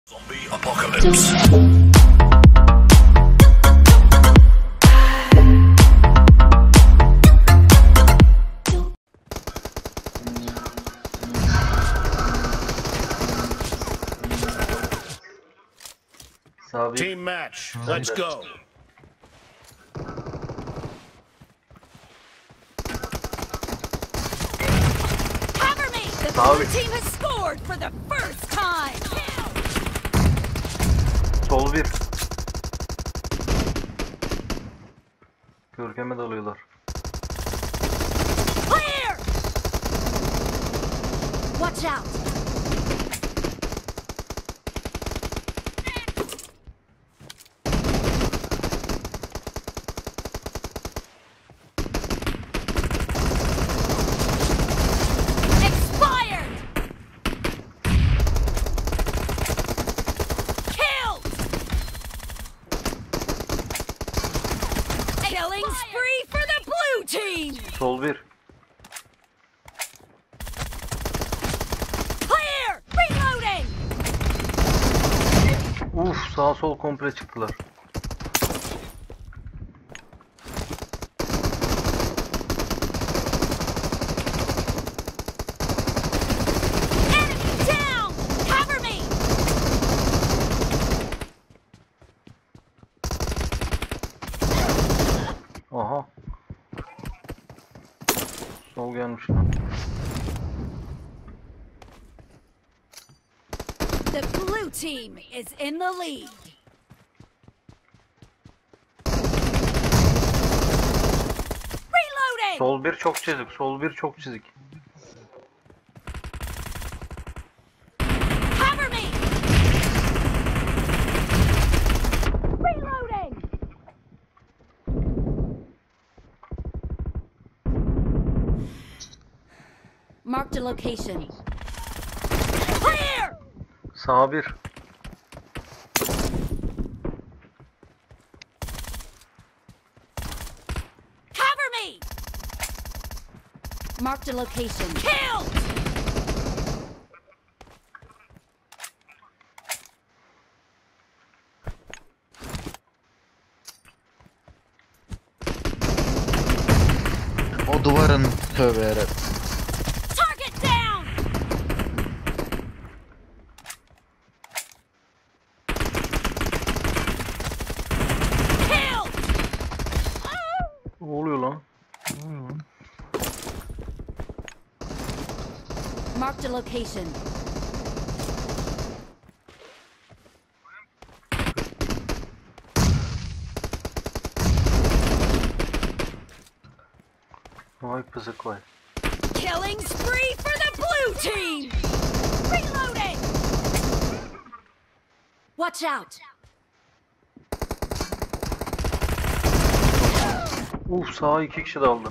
Zombie apocalypse. Team match. Let's go. Cover me. The blue team has scored for the first time. Sol bir. Görkeme dalıyorlar. Clear. Watch out. Killing spree for the blue team. Sol bir. Clear. Reloading. Sağ sol komple çıktılar. Enemy down. Cover me. Aha. Sol gelmiş lan. The blue team is in the lead. Reloading. Sol bir çok çizik. Sol bir çok çizik. Cover me. Reloading. Marked a location. Clear. Sağ bir. Cover me. Marked a location. Killed. O duvarın tövbe yarabbim. Target down. Killed. Ne oluyor lan? Marked a location. Vay pızık vay. Killing spree for the blue team. Reloading. Watch out. Sağa iki kişi daldı.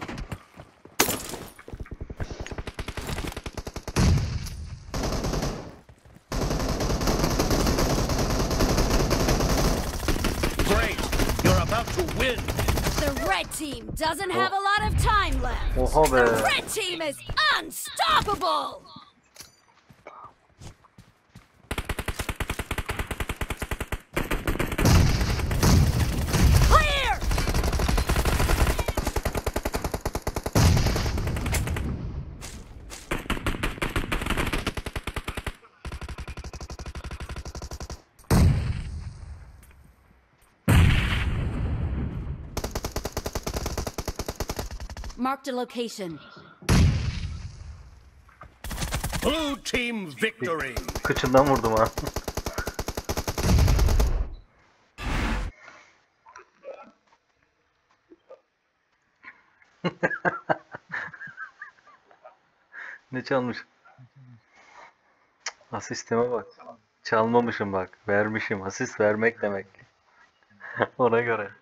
Great. You're about to win. The red team doesn't have a lot of time left. Oha be. The red team is unstoppable. Clear. Marked a location. Blue team victory. Kıçından vurdum ha. Ne çalmış? Asistime bak. Çalmamışım bak. Vermişim. Asist vermek demek. Ona göre.